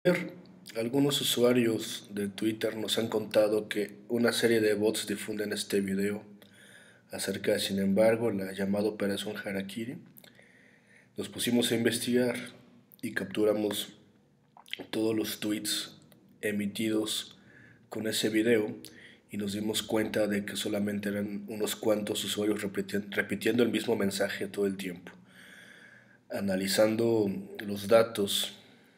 Algunos usuarios de Twitter nos han contado que una serie de bots difunden este video acerca de, sin embargo, la llamada Operación Harakiri. Nos pusimos a investigar y capturamos todos los tweets emitidos con ese video y nos dimos cuenta de que solamente eran unos cuantos usuarios repitiendo el mismo mensaje todo el tiempo. Analizando los datos,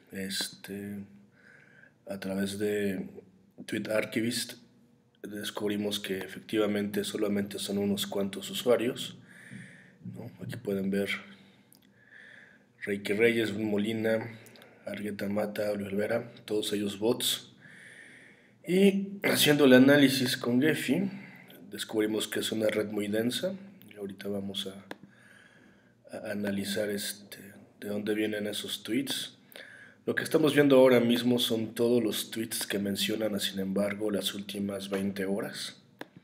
a través de Tweet Archivist descubrimos que efectivamente solamente son unos cuantos usuarios, ¿no? Aquí pueden ver Reiki Reyes, Bruno Molina, Argueta Mata, Olivera, todos ellos bots. Y haciendo el análisis con Gephi descubrimos que es una red muy densa y ahorita vamos a analizar de dónde vienen esos tweets. Lo que estamos viendo ahora mismo son todos los tweets que mencionan, sin embargo, las últimas 20 horas,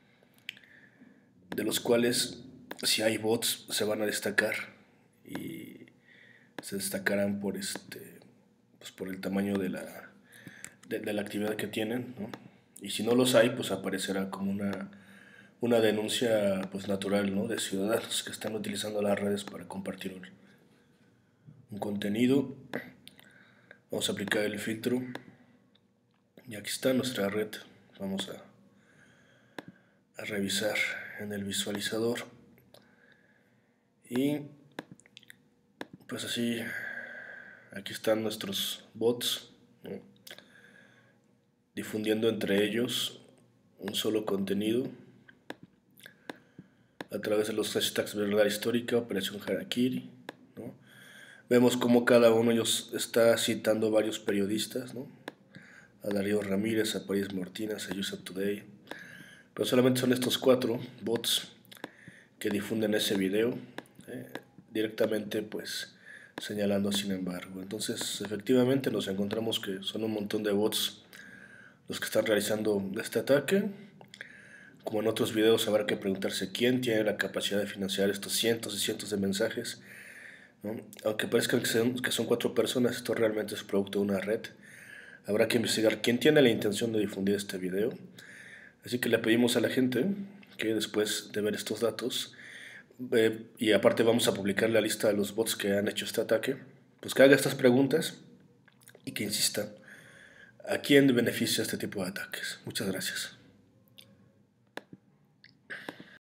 de los cuales, si hay bots, se van a destacar y se destacarán por por el tamaño de la actividad que tienen, ¿no? Y si no los hay, pues aparecerá como una denuncia pues natural, ¿no? De ciudadanos que están utilizando las redes para compartir un contenido. Vamos a aplicar el filtro y aquí está nuestra red. Vamos a revisar en el visualizador y pues así aquí están nuestros bots, ¿no? Difundiendo entre ellos un solo contenido a través de los hashtags verdad histórica, Operación Harakiri, ¿no? Vemos cómo cada uno de ellos está citando varios periodistas, ¿no? A Darío Ramírez, a París Martínez, a USA Today, pero solamente son estos 4 bots que difunden ese video directamente pues señalando sin embargo. Entonces efectivamente nos encontramos que son un montón de bots los que están realizando este ataque. Como en otros videos habrá que preguntarse quién tiene la capacidad de financiar estos cientos y cientos de mensajes, ¿no? Aunque parezcan que son 4 personas, esto realmente es producto de una red. Habrá que investigar quién tiene la intención de difundir este video. Así que le pedimos a la gente que después de ver estos datos, y aparte vamos a publicar la lista de los bots que han hecho este ataque, pues que haga estas preguntas y que insista a quién beneficia este tipo de ataques. Muchas gracias.